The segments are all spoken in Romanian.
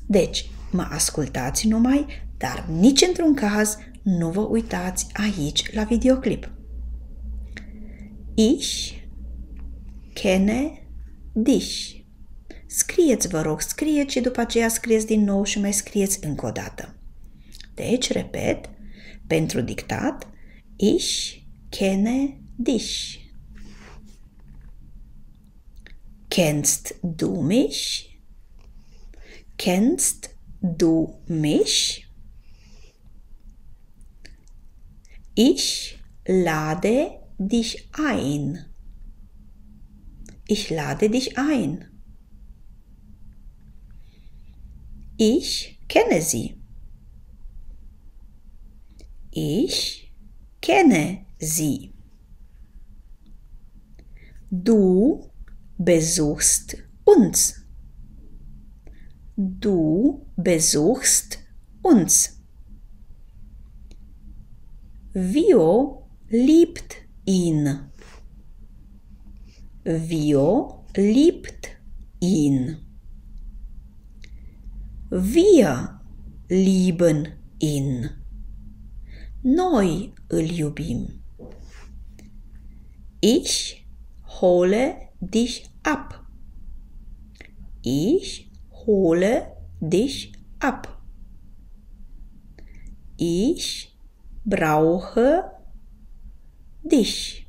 Deci, mă ascultați numai, dar nici într-un caz nu vă uitați aici la videoclip. Ich kenne dich. Scrieți, vă rog, scrieți și după aceea scrieți din nou și mai scrieți încă o dată. Deci, repet, pentru dictat, ich kenne dich. Kennst du mich? Kennst du mich? Ich lade dich ein. Ich lade dich ein. Ich kenne sie. Ich kenne sie. Du besuchst uns. Du besuchst uns. Vio liebt ihn. Vio liebt ihn. Wir lieben ihn. Noi îl iubim. Ich hole dich ab. Ich hole dich ab. Ich brauche dich.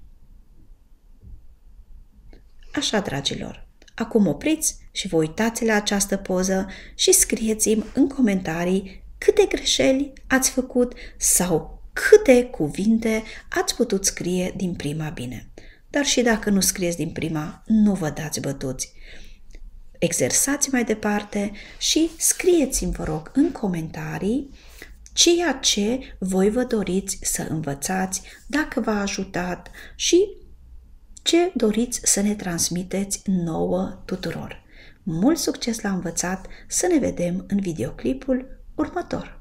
Așa, dragilor, acum opriți și vă uitați la această poză și scrieți-mi în comentarii câte greșeli ați făcut sau câte cuvinte ați putut scrie din prima bine. Dar și dacă nu scrieți din prima, nu vă dați bătuți. Exersați mai departe și scrieți-mi, vă rog, în comentarii ceea ce voi vă doriți să învățați, dacă v-a ajutat și ce doriți să ne transmiteți nouă tuturor. Mult succes la învățat, să ne vedem în videoclipul următor!